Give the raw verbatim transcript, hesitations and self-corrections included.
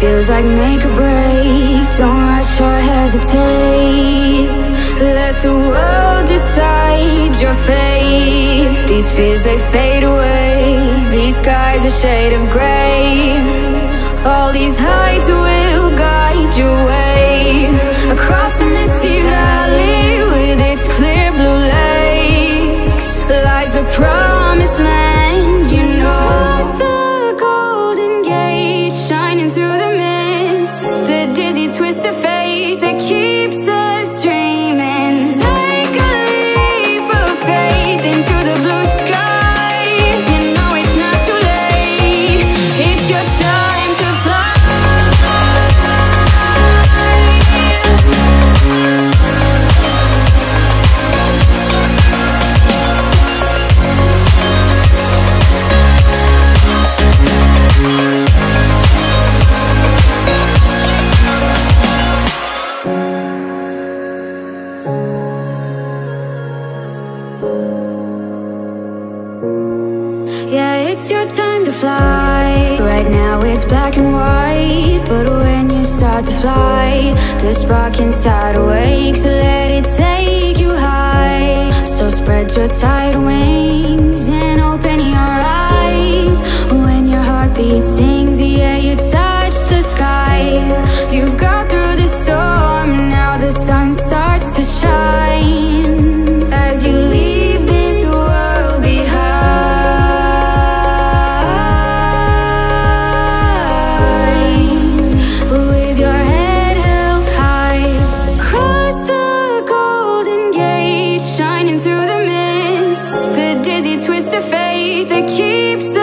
feels like make or break. Don't rush or hesitate. Let the world decide your fate. These fears, they fade away. These skies are shade of gray. All these heights will guide your way. Across the misty valley with its clear blue lakes lies the promised land, you know. Across the golden gate, shining through the mist, the dizzy twist of fate that keeps us dreaming. Take a leap of faith into the blue sky. You know it's not too late. It's your time to fly. Yeah, it's your time to fly. Right now it's black and white, but when you start to fly, the spark inside awakes. Let it take you high. So spread your tidal wings and open your eyes. When your heartbeat sings, yeah, you touch the sky. You've got through the storm, now the sun starts to shine. As you leave this world behind, through the mist, the dizzy twist of fate that keeps